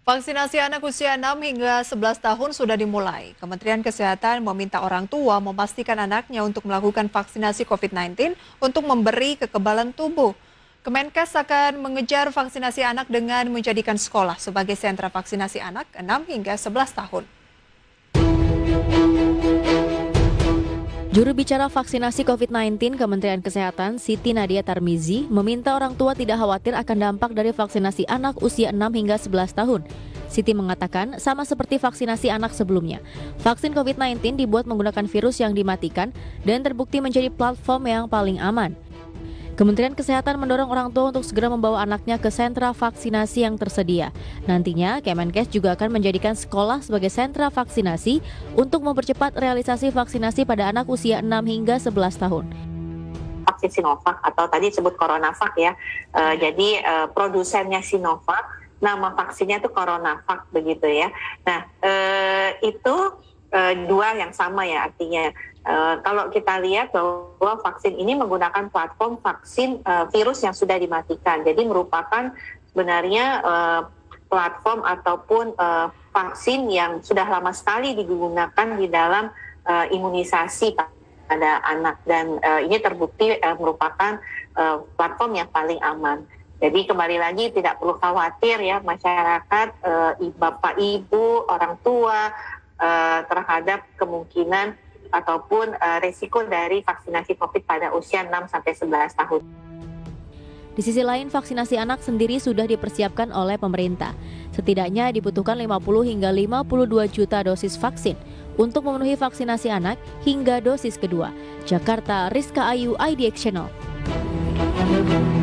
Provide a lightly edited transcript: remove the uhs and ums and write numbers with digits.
Vaksinasi anak usia 6 hingga 11 tahun sudah dimulai. Kementerian Kesehatan meminta orang tua memastikan anaknya untuk melakukan vaksinasi COVID-19 untuk memberi kekebalan tubuh. Kemenkes akan mengejar vaksinasi anak dengan menjadikan sekolah sebagai sentra vaksinasi anak 6 hingga 11 tahun. Juru bicara vaksinasi COVID-19 Kementerian Kesehatan Siti Nadia Tarmizi meminta orang tua tidak khawatir akan dampak dari vaksinasi anak usia 6 hingga 11 tahun. Siti mengatakan sama seperti vaksinasi anak sebelumnya, vaksin COVID-19 dibuat menggunakan virus yang dimatikan dan terbukti menjadi platform yang paling aman. Kementerian Kesehatan mendorong orang tua untuk segera membawa anaknya ke sentra vaksinasi yang tersedia. Nantinya, Kemenkes juga akan menjadikan sekolah sebagai sentra vaksinasi untuk mempercepat realisasi vaksinasi pada anak usia 6 hingga 11 tahun. Vaksin Sinovac atau tadi disebut CoronaVac ya. Jadi produsennya Sinovac, nama vaksinnya itu CoronaVac begitu ya. Nah, itu dua yang sama ya artinya. Kalau kita lihat bahwa vaksin ini menggunakan platform vaksin virus yang sudah dimatikan. Jadi merupakan sebenarnya platform ataupun vaksin yang sudah lama sekali digunakan di dalam imunisasi pada anak. Dan ini terbukti merupakan platform yang paling aman. Jadi kembali lagi tidak perlu khawatir ya masyarakat, bapak ibu, orang tua terhadap kemungkinan ataupun resiko dari vaksinasi COVID pada usia 6-11 tahun. Di sisi lain, vaksinasi anak sendiri sudah dipersiapkan oleh pemerintah. Setidaknya dibutuhkan 50 hingga 52 juta dosis vaksin untuk memenuhi vaksinasi anak hingga dosis kedua. Jakarta, Rizka Ayu, IDX Channel.